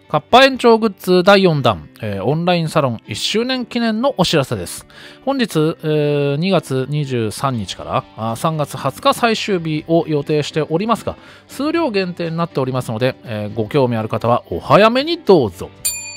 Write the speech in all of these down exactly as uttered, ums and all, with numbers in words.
カッパ延長グッズだいよん弾、えー、オンラインサロンいっしゅうねん記念のお知らせです。本日、えー、にがつにじゅうさんにちからあさんがつはつか最終日を予定しておりますが、数量限定になっておりますので、えー、ご興味ある方はお早めにどうぞ。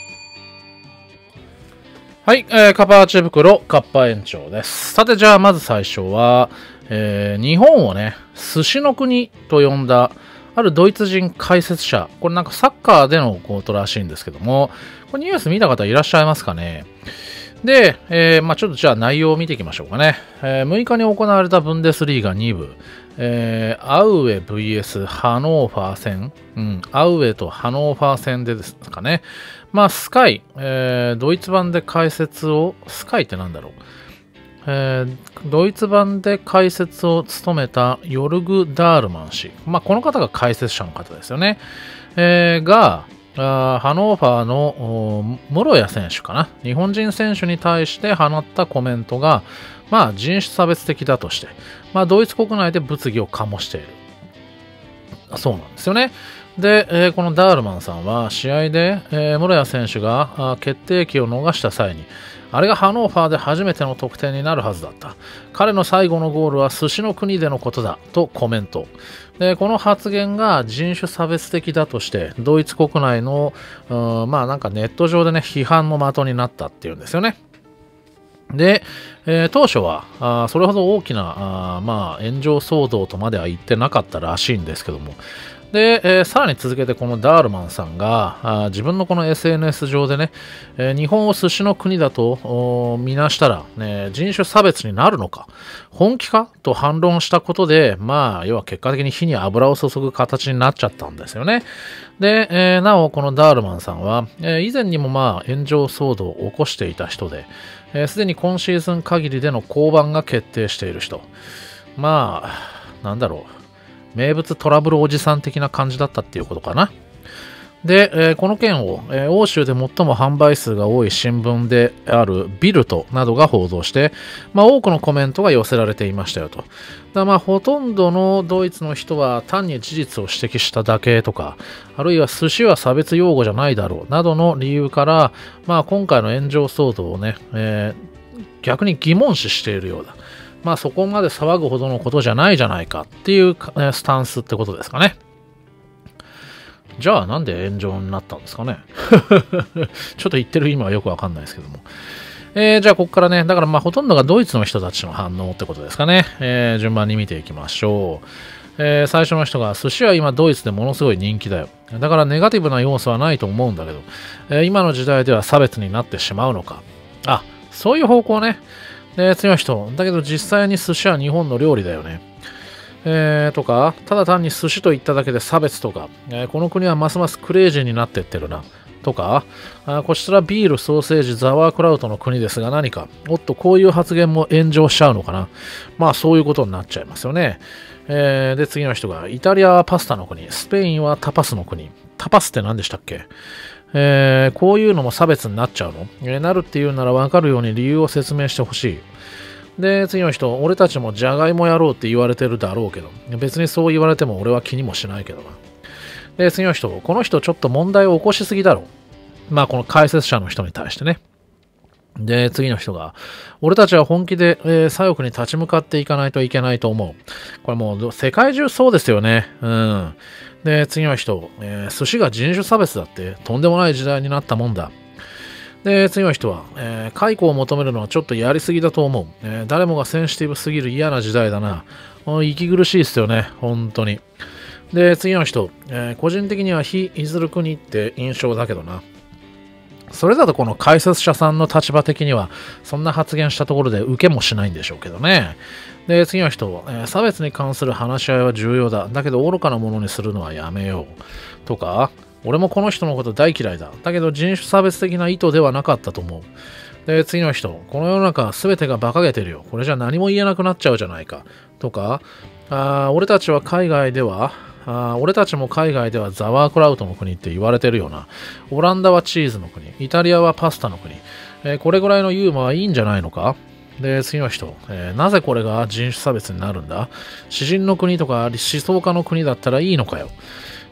はい、えー、カパーチ袋カッパ延長です。さて、じゃあまず最初は、えー、日本をね、寿司の国と呼んだあるドイツ人解説者、これなんかサッカーでのことらしいんですけども、これニュース見た方いらっしゃいますかね。で、えー、まあちょっとじゃあ内容を見ていきましょうかね。えー、むいかに行われたブンデスリーガに部、えー、アウエ ブイエス ハノーファー戦、うん、アウエとハノーファー戦でですかね。まあスカイ、えー、ドイツ版で解説を、スカイってなんだろう。えー、ドイツ版で解説を務めたヨルグ・ダールマン氏、まあ、この方が解説者の方ですよね、えー、があーハノーファーの室谷選手かな、日本人選手に対して放ったコメントが、まあ、人種差別的だとして、まあ、ドイツ国内で物議を醸しているそうなんですよね。で、えー、このダールマンさんは試合で、えー、室谷選手が決定機を逃した際に、あれがハノーファーで初めての得点になるはずだった。彼の最後のゴールは寿司の国でのことだとコメント。で、この発言が人種差別的だとして、ドイツ国内の、まあなんかネット上でね、批判の的になったっていうんですよね。で、えー、当初はあそれほど大きなあ、まあ、炎上騒動とまでは言ってなかったらしいんですけども、で、えー、さらに続けてこのダールマンさんがあ自分のこの エスエヌエス 上でね、えー、日本を寿司の国だと見なしたら、ね、人種差別になるのか本気かと反論したことで、まあ要は結果的に火に油を注ぐ形になっちゃったんですよね。で、えー、なおこのダールマンさんは、えー、以前にもまあ炎上騒動を起こしていた人で、すで、えー、に今シーズン限りでの降板が決定している人、まあなんだろう、名物トラブルおじさん的な感じだったっていうことかな。で、えー、この件を、えー、欧州で最も販売数が多い新聞であるビルトなどが報道して、まあ、多くのコメントが寄せられていましたよと。だまあほとんどのドイツの人は単に事実を指摘しただけとか、あるいは寿司は差別用語じゃないだろうなどの理由から、まあ、今回の炎上騒動をね、えー、逆に疑問視しているようだ。まあそこまで騒ぐほどのことじゃないじゃないかっていうスタンスってことですかね。じゃあなんで炎上になったんですかね。ちょっと言ってる意味はよくわかんないですけども。えー、じゃあここからね、だからまあほとんどがドイツの人たちの反応ってことですかね。えー、順番に見ていきましょう。えー、最初の人が寿司は今ドイツでものすごい人気だよ。だからネガティブな要素はないと思うんだけど、えー、今の時代では差別になってしまうのか。あ、そういう方向ね。で、次の人。だけど実際に寿司は日本の料理だよね。えー、とか、ただ単に寿司と言っただけで差別とか、えー、この国はますますクレイジーになっていってるな。とか、あこちらビール、ソーセージ、ザワークラウトの国ですが何か、おっとこういう発言も炎上しちゃうのかな。まあそういうことになっちゃいますよね。えー、で、次の人が、イタリアはパスタの国、スペインはタパスの国。タパスって何でしたっけ？えー、こういうのも差別になっちゃうの、えー、なるっていうなら分かるように理由を説明してほしい。で、次の人、俺たちもジャガイモやろうって言われてるだろうけど、別にそう言われても俺は気にもしないけどな。で、次の人、この人ちょっと問題を起こしすぎだろう。まあ、この解説者の人に対してね。で、次の人が、俺たちは本気で、えー、左翼に立ち向かっていかないといけないと思う。これもう世界中そうですよね。うん。で、次の人、えー、寿司が人種差別だってとんでもない時代になったもんだ。で、次の人は、えー、解雇を求めるのはちょっとやりすぎだと思う。えー、誰もがセンシティブすぎる嫌な時代だな。息苦しいですよね。本当に。で、次の人、えー、個人的には非いずる国って印象だけどな。それだとこの解説者さんの立場的にはそんな発言したところで受けもしないんでしょうけどね。で、次の人、えー、差別に関する話し合いは重要だ。だけど愚かなものにするのはやめよう。とか、俺もこの人のこと大嫌いだ。だけど人種差別的な意図ではなかったと思う。で、次の人、この世の中すべてが馬鹿げてるよ。これじゃ何も言えなくなっちゃうじゃないか。とか、あ俺たちは海外では、あ俺たちも海外ではザワークラウトの国って言われてるよな。オランダはチーズの国。イタリアはパスタの国。えー、これぐらいのユーモアはいいんじゃないのか。で、次の人、えー、なぜこれが人種差別になるんだ。詩人の国とか思想家の国だったらいいのかよ。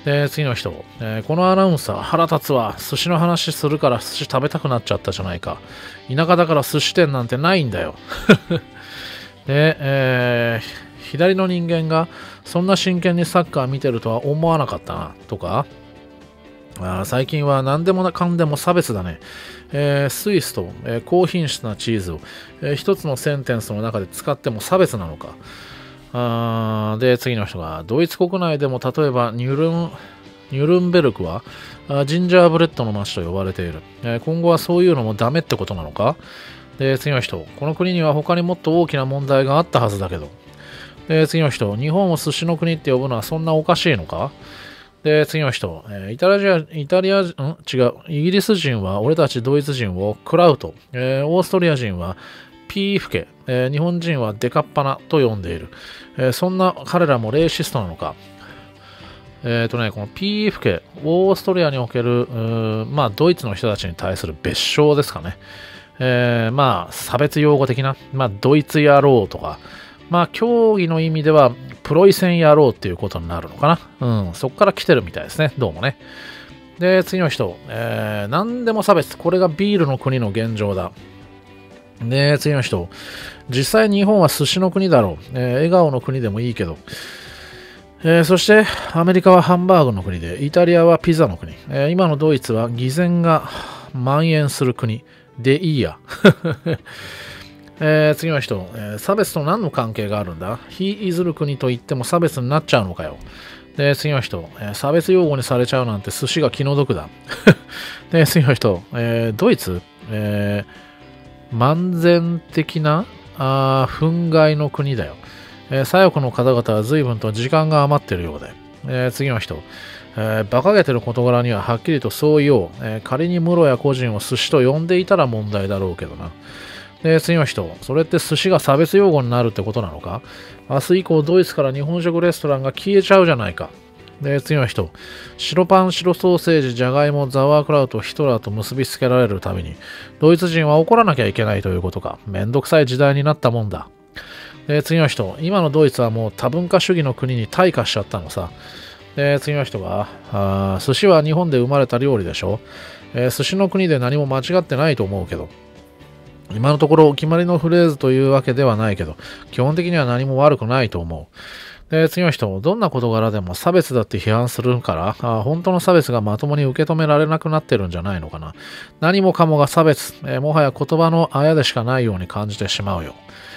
で、次の人、えーこのアナウンサー腹立つわ。寿司の話するから寿司食べたくなっちゃったじゃないか。田舎だから寿司店なんてないんだよ。で、えー左の人間がそんな真剣にサッカー見てるとは思わなかったな。とか、あー最近は何でもかんでも差別だね。えースイスと、えー高品質なチーズを、えー一つのセンテンスの中で使っても差別なのか。あーで、次の人が、ドイツ国内でも例えばニュルン、ニュルンベルクはあジンジャーブレッドの街と呼ばれている、えー今後はそういうのもダメってことなのか。で、次の人、この国には他にもっと大きな問題があったはずだけど。で、次の人、日本を寿司の国って呼ぶのはそんなおかしいのか。で、次の人、えーイタリア、イタリア、ん違う、イギリス人は俺たちドイツ人をクラウト、えーオーストリア人はピーフケ、えー日本人はデカッパナと呼んでいる。えーそんな彼らもレーシストなのか。えっ、とね、この ピーエフケ、オーストリアにおける、うーまあ、ドイツの人たちに対する別称ですかね。えーまあ、差別用語的な、まあ、ドイツ野郎とか、まあ、競技の意味では、プロイセン野郎っていうことになるのかな。うん、そこから来てるみたいですね、どうもね。で、次の人、えー、何でも差別。これがビールの国の現状だ。で、次の人、実際日本は寿司の国だろう。えー笑顔の国でもいいけど、えーそしてアメリカはハンバーグの国で、イタリアはピザの国、えー今のドイツは偽善が蔓延する国でいいや。えー次の人、えー差別と何の関係があるんだ。非いずる国と言っても差別になっちゃうのかよ。で、次の人、えー差別用語にされちゃうなんて寿司が気の毒だ。で、次の人、えードイツ、えー漫然的なあー憤慨の国だよ。えー左翼の方々は随分と時間が余っているようで、えー次の人、えー馬鹿げてる事柄にははっきりとそう言おう、えー仮に室や個人を寿司と呼んでいたら問題だろうけどな。で、次の人、それって寿司が差別用語になるってことなのか。明日以降ドイツから日本食レストランが消えちゃうじゃないか。で、次の人、白パン、白ソーセージ、ジャガイモ、ザワークラウト、ヒトラーと結びつけられるために、ドイツ人は怒らなきゃいけないということか。めんどくさい時代になったもんだ。で、次の人、今のドイツはもう多文化主義の国に退化しちゃったのさ。で、次の人が、あー寿司は日本で生まれた料理でしょ、えー寿司の国で何も間違ってないと思うけど、今のところお決まりのフレーズというわけではないけど、基本的には何も悪くないと思う。で、次の人、どんな事柄でも差別だって批判するから、あ本当の差別がまともに受け止められなくなってるんじゃないのかな。何もかもが差別、えーもはや言葉のあやでしかないように感じてしまうよ。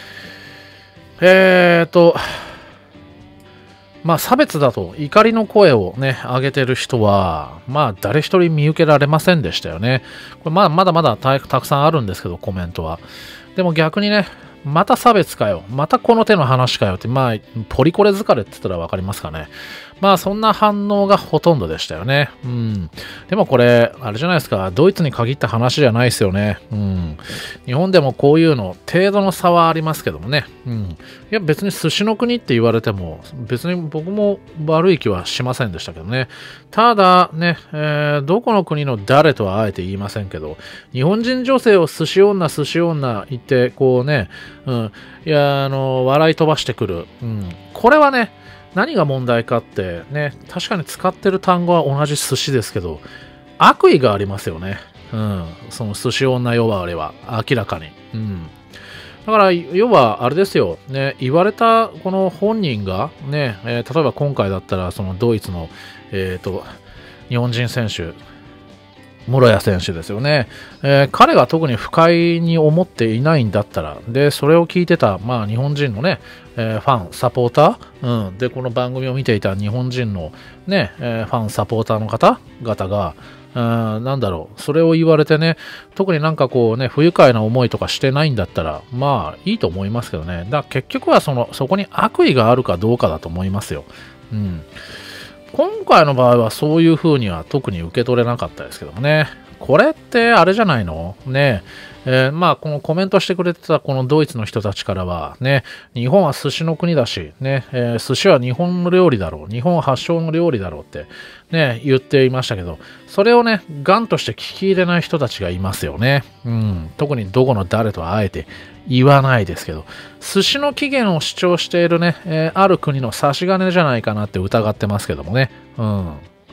えーと、まあ差別だと怒りの声をね、上げてる人は、まあ誰一人見受けられませんでしたよね。これまあまだまだたたくさんあるんですけど、コメントは。でも逆にね、また差別かよ。またこの手の話かよって、まあ、ポリコレ疲れって言ったらわかりますかね。まあ、そんな反応がほとんどでしたよね。うん。でもこれ、あれじゃないですか。ドイツに限った話じゃないですよね。うん。日本でもこういうの、程度の差はありますけどもね。うん。いや、別に寿司の国って言われても、別に僕も悪い気はしませんでしたけどね。ただね、えーどこの国の誰とはあえて言いませんけど、日本人女性を寿司女、寿司女言って、こうね、うん。いや、あの、笑い飛ばしてくる。うん。これはね、何が問題かってね、確かに使ってる単語は同じ寿司ですけど、悪意がありますよね。うん。その寿司女呼ばわりは、明らかに。うん。だから、要は、あれですよ。ね、言われたこの本人が、ね、えー例えば今回だったら、そのドイツの、えっと、日本人選手、室谷選手ですよね、えー彼が特に不快に思っていないんだったら、で、それを聞いてた、まあ、日本人のね、えーファン、サポーター、うん、で、この番組を見ていた日本人のね、えーファン、サポーターの方々が、うんなんだろう、それを言われてね、特になんかこうね、不愉快な思いとかしてないんだったら、まあ、いいと思いますけどね。だから結局はその、そこに悪意があるかどうかだと思いますよ。うん。今回の場合はそういう風には特に受け取れなかったですけどもね。これってあれじゃないのねえーまあこのコメントしてくれてたこのドイツの人たちからはね、日本は寿司の国だし、ね、えー寿司は日本の料理だろう、日本発祥の料理だろうってね、言っていましたけど、それをね、ガンとして聞き入れない人たちがいますよね。うん、特にどこの誰とはあえて言わないですけど、寿司の起源を主張しているね、えーある国の差し金じゃないかなって疑ってますけどもね。うん。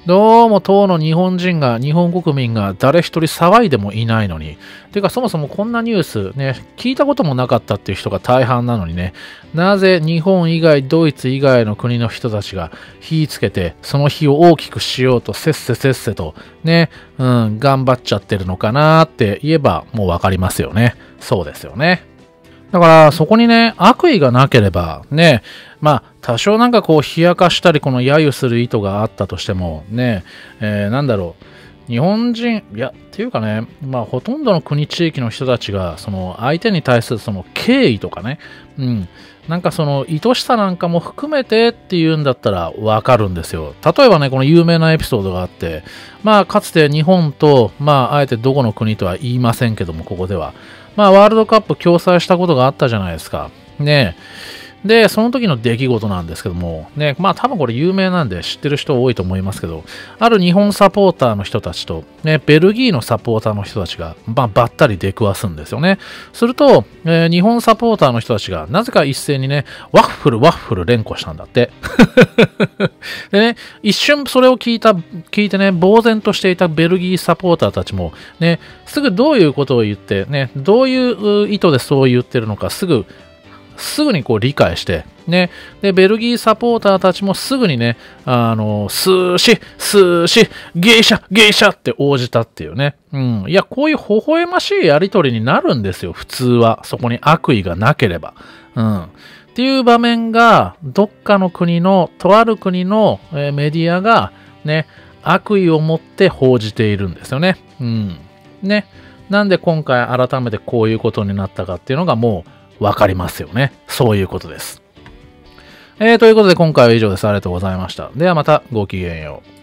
どうも当の日本人が、日本国民が誰一人騒いでもいないのに。てかそもそもこんなニュースね、聞いたこともなかったっていう人が大半なのにね、なぜ日本以外、ドイツ以外の国の人たちが火つけて、その火を大きくしようとせっせせっせとね、うん、頑張っちゃってるのかなって言えばもうわかりますよね。そうですよね。だからそこにね、悪意がなければね、まあ多少なんかこう冷やかしたりこの揶揄する意図があったとしてもね、えー、なんだろう、日本人、いや、っていうかね、まあほとんどの国地域の人たちがその相手に対するその敬意とかね、うん、なんかその愛しさなんかも含めてっていうんだったらわかるんですよ。例えばね、この有名なエピソードがあって、まあかつて日本と、まああえてどこの国とは言いませんけども、ここでは、まあワールドカップ共催したことがあったじゃないですか。ねえ。で、その時の出来事なんですけども、ね、まあ多分これ有名なんで知ってる人多いと思いますけど、ある日本サポーターの人たちと、ね、ベルギーのサポーターの人たちが、まあ、ばったり出くわすんですよね。すると、えー、日本サポーターの人たちが、なぜか一斉にね、ワッフルワッフル連呼したんだって。でね、一瞬それを聞いた、聞いてね、呆然としていたベルギーサポーターたちも、ね、すぐどういうことを言って、ね、どういう意図でそう言ってるのか、すぐ、すぐにこう理解して、ね。で、ベルギーサポーターたちもすぐにね、あの、寿司、寿司、芸者、芸者って応じたっていうね。うん。いや、こういう微笑ましいやりとりになるんですよ、普通は。そこに悪意がなければ。うん。っていう場面が、どっかの国の、とある国の、えー、メディアが、ね、悪意を持って報じているんですよね。うん。ね。なんで今回改めてこういうことになったかっていうのがもう、わかりますよね。そういうことです。えー、ということで今回は以上です。ありがとうございました。ではまたごきげんよう。